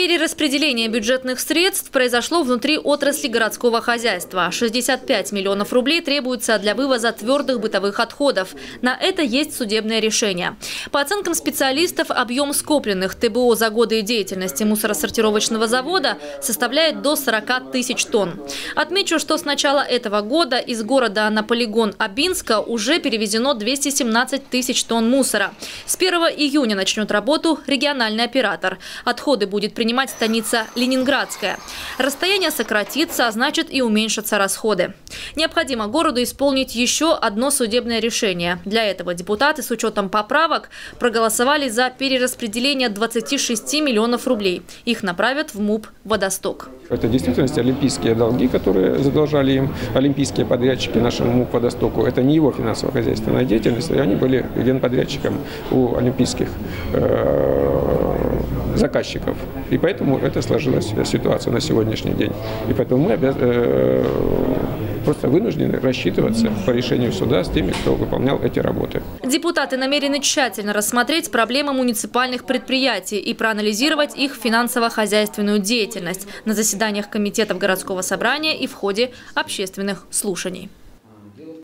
Перераспределение бюджетных средств произошло внутри отрасли городского хозяйства. 65 миллионов рублей требуется для вывоза твердых бытовых отходов. На это есть судебное решение. По оценкам специалистов, объем скопленных ТБО за годы деятельности мусоросортировочного завода составляет до 40 тысяч тонн. Отмечу, что с начала этого года из города на полигон Абинска уже перевезено 217 тысяч тонн мусора. С 1 июня начнет работу региональный оператор. Отходы будет принимать станица Ленинградская. Расстояние сократится, а значит и уменьшатся расходы. Необходимо городу исполнить еще одно судебное решение. Для этого депутаты с учетом поправок проголосовали за перераспределение 26 миллионов рублей. Их направят в МУП «Водосток». Это в действительности олимпийские долги, которые задолжали им олимпийские подрядчики нашему МУП «Водостоку». Это не его финансово-хозяйственная деятельность, и они были генподрядчиком у олимпийских заказчиков. И поэтому это сложилась ситуация на сегодняшний день. И поэтому мы просто вынуждены рассчитываться по решению суда с теми, кто выполнял эти работы. Депутаты намерены тщательно рассмотреть проблемы муниципальных предприятий и проанализировать их финансово-хозяйственную деятельность на заседаниях комитетов городского собрания и в ходе общественных слушаний.